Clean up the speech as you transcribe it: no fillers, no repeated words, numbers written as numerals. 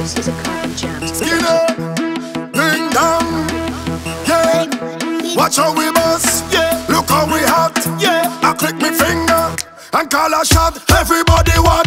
This is a carbon jam. Skinner, ding dong, yeah. Watch how we bust, yeah. Look how we hot, yeah. I click me finger and call a shot. Everybody want